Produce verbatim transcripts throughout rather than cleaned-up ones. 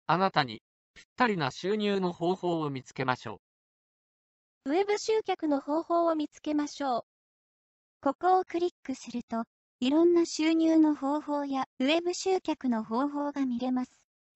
あなたにぴったりな収入の方法を見つけましょウェブ集客の方法を見つけましょう。ここをクリックすると、いろんな収入の方法やウェブ集客の方法が見れます。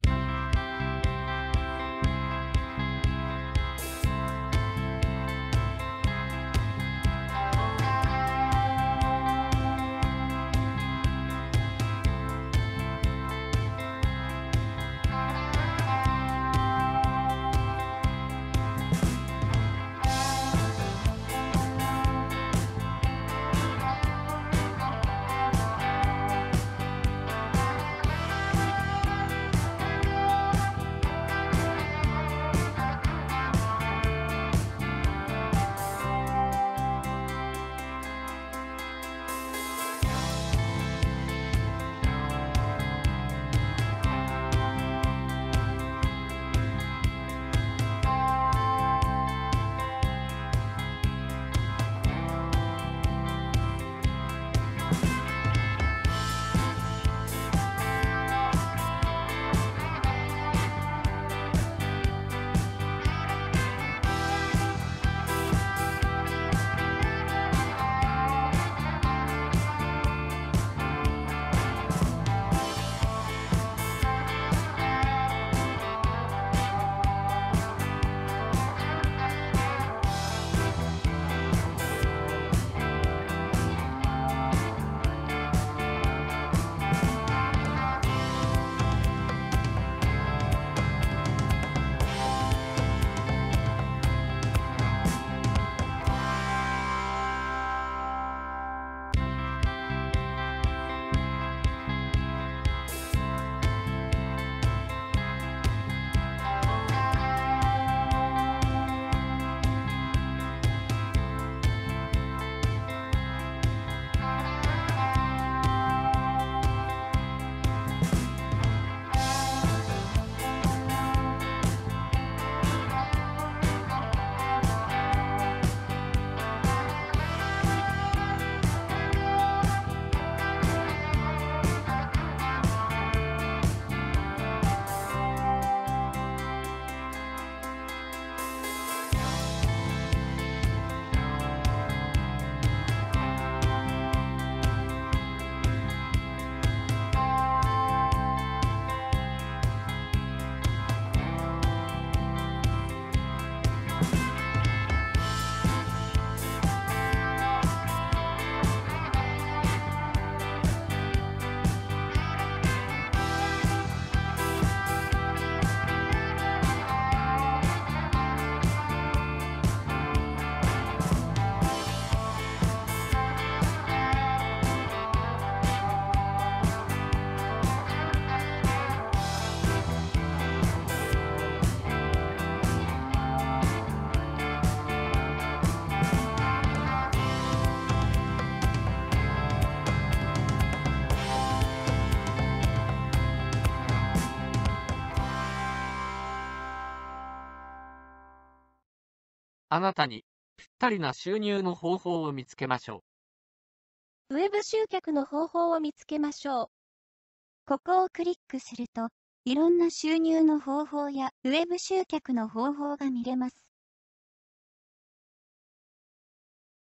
う。あなたにぴったりな収入の方法を見つけましょウェブ集客の方法を見つけましょう。ここをクリックすると、いろんな収入の方法やウェブ集客の方法が見れます。